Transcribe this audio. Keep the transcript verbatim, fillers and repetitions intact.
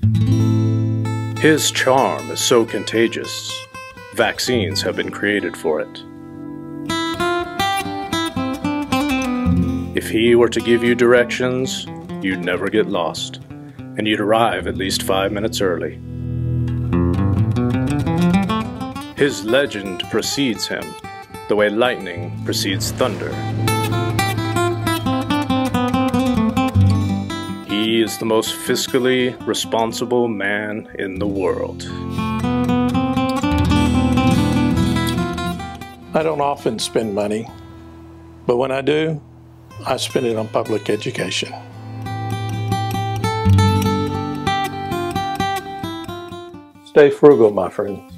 His charm is so contagious, vaccines have been created for it. If he were to give you directions, you'd never get lost, and you'd arrive at least five minutes early. His legend precedes him, the way lightning precedes thunder. He is the most fiscally responsible man in the world. I don't often spend money, but when I do, I spend it on public education. Stay frugal, my friend.